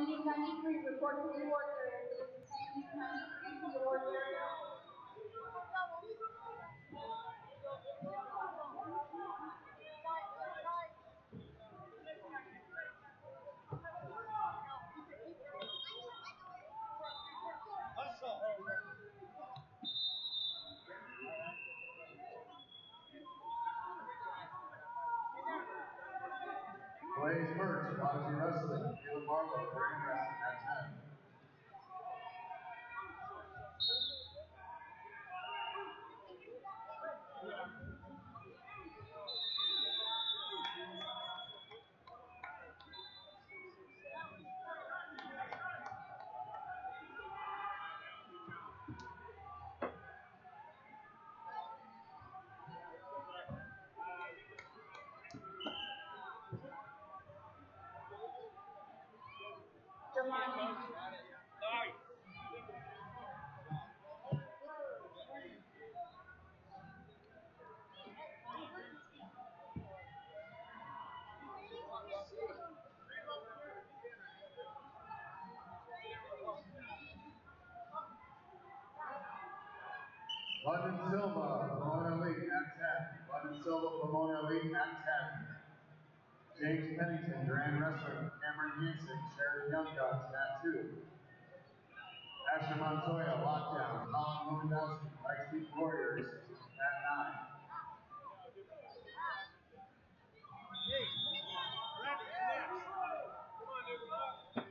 leading 93, report to the warrior. It is 10-93 to the warrior. Blaze Birch, Prodigy Wrestling, Caleb Barlow, Grand Wrestling at 10. London Silva, Pomona Elite at 10. London Silva, Pomona Elite at 10. James Pennington, Grand Wrestling, Cameron Hansen, Sheridan Young Guns at 2. Asher Montoya, Lockdown, Colin Lewandowski, Lightspeed Warriors at 9. Hey, Randy, next. Come on, dude.